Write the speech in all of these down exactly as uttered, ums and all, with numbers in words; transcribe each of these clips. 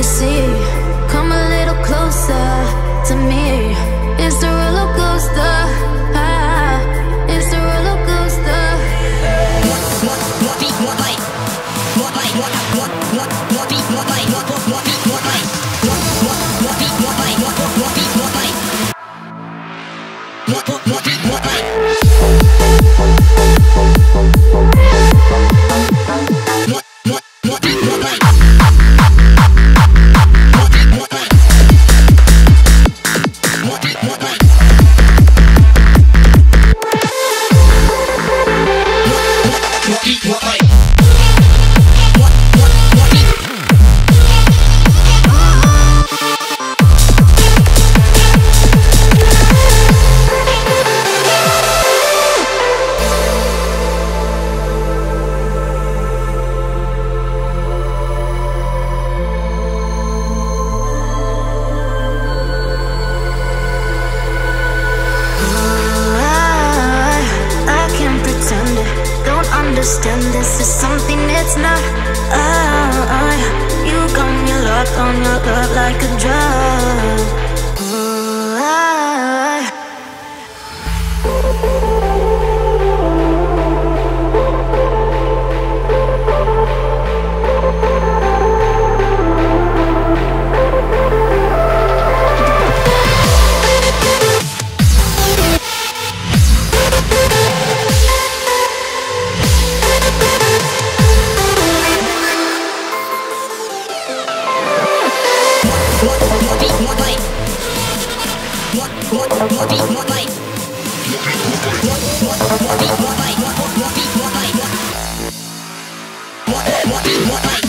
You see, come a little closer to me. It's the roller coaster. Ah, it's the roller coaster. More beat, more light. More light, more more more more beat, more light. More more more beat, more light. More more more beat, more light. More more more beat, more light. More more more beat, more light. More more more beat, more light. More beat, more light. More beat, more light. More beat, more light. Understand this is something it's not. uh, You got me locked on your love like a drug. uh, More beat, more light. More more more beat, more light. More more more beat, more light. More more more beat, more light. More more beat, more light.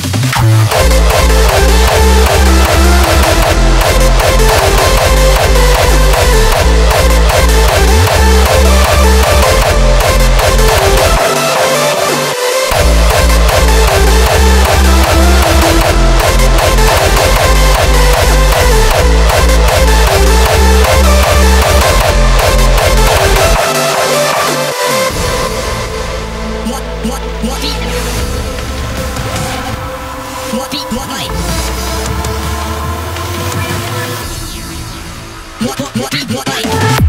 More beat, more light. More, more, more beat, more light.